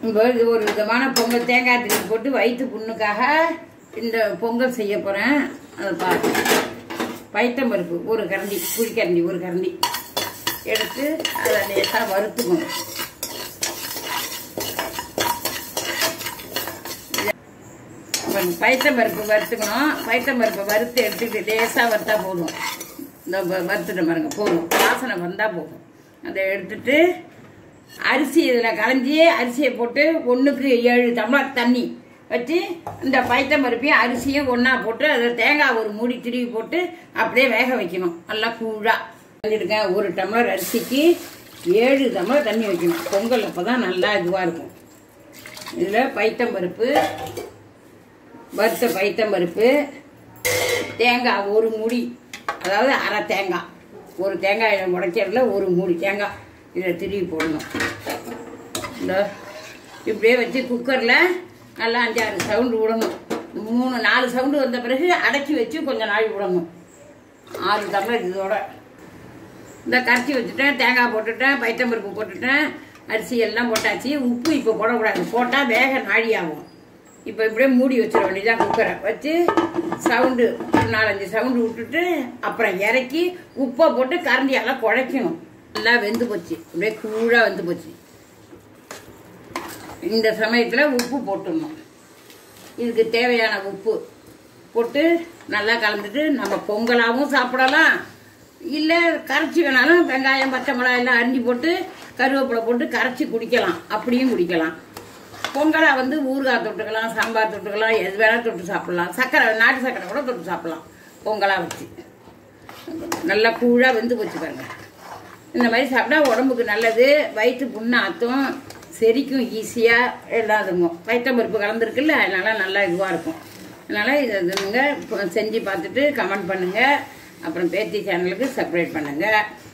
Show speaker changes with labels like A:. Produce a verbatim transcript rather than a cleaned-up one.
A: இப்போ இது ஒரு விதமான பொங்கல் தேங்காய் திருப்பி போட்டு வயிற்று புண்ணுக்காக இந்த பொங்கல் செய்ய போகிறேன். அதை பார்த்து பைத்தம்பருப்பு ஒரு கரண்டி, புளிக்கரண்டி ஒரு கரண்டி எடுத்து அதை லேசாக வறுத்துக்கணும். பைத்தம்பருப்பு வறுத்துக்கணும். பைத்தம்பருப்பை வறுத்து எடுத்துக்கிட்டு லேசாக வறுத்தா போதும். இந்த வறுத்துட்டு பாருங்க போதும், வாசனை வந்தால் போதும். அதை எடுத்துட்டு அரிசி இதில் களைஞ்சி அரிசியை போட்டு ஒன்றுக்கு ஏழு டம்ளர் தண்ணி வச்சு இந்த பைத்தம்பருப்பையும் அரிசியும் ஒன்றா போட்டு அதை தேங்காய் ஒரு மூடி திருவி போட்டு அப்படியே வேக வைக்கணும். நல்லா கூழாக செஞ்சுருக்கேன். ஒரு டம்ளர் அரிசிக்கு ஏழு டம்ளர் தண்ணி வைக்கணும். பொங்கல் அப்போ தான் நல்லா இதுவாக இருக்கும். இதில் பைத்தம்பருப்பு, வறுத்த பைத்தம்பருப்பு, தேங்காய் ஒரு மூடி, அதாவது அரை தேங்காய், ஒரு தேங்காயை உடைக்கிறதுல ஒரு மூடி தேங்காய் இதை திருவி போடணும். இந்த இப்படியே வச்சு குக்கரில் நல்லா அஞ்சாறு சவுண்டு விடணும். மூணு நாலு சவுண்டு வந்த பிறகு அடைச்சி வச்சு கொஞ்சம் நாள் விடணும். ஆறு டம்ளர் இதோட இந்த கரைச்சி வச்சுட்டேன். தேங்காய் போட்டுட்டேன், பைத்தம்பருப்பு போட்டுட்டேன், அரிசி எல்லாம் போட்டாச்சு. உப்பு இப்போ போடக்கூடாது, போட்டால் வேக நாழி ஆகும். இப்போ இப்படியே மூடி வச்சிட வேண்டியதான். குக்கரை வச்சு சவுண்டு ஒரு நாலஞ்சு சவுண்டு விட்டுட்டு அப்புறம் இறக்கி உப்பை போட்டு கரண்டியெல்லாம் குழைக்கணும். நல்லா வெந்து போச்சு, அப்படியே கூழாக வெந்து போச்சு. இந்த சமயத்தில் உப்பு போட்டுடணும். இதுக்கு தேவையான உப்பு போட்டு நல்லா கலந்துட்டு நம்ம பொங்கலாகவும் சாப்பிடலாம், இல்லை கரைச்சி வேணாலும் வெங்காயம் பச்சை மிளகாய் எல்லாம் அரிஞ்சு போட்டு கருவேப்பிலை போட்டு கரைச்சி குடிக்கலாம், அப்படியும் குடிக்கலாம். பொங்கலாக வந்து ஊறுகாய் தொட்டுக்கலாம், சாம்பார் தொட்டுக்கலாம், எது வேணாலும் தொட்டு சாப்பிட்லாம். சர்க்கரை நாட்டு சர்க்கரை கூட தொட்டு சாப்பிட்லாம் பொங்கலாக வச்சு. நல்லா கூழாக வெந்து போச்சு பாருங்க. இந்த மாதிரி சாப்பிட்டா உடம்புக்கு நல்லது, வயிற்று புண்ணு ஆற்றும், செரிக்கும் ஈஸியாக எல்லாத்துக்கும். பைத்தம்பருப்பு கலந்துருக்குல்ல, அதனால் நல்லா இதுவாக இருக்கும். அதனால் இதை நீங்கள் செஞ்சு பார்த்துட்டு கமெண்ட் பண்ணுங்கள். அப்புறம் பேத்தி சேனலுக்கு சப்ஸ்கிரைப் பண்ணுங்கள்.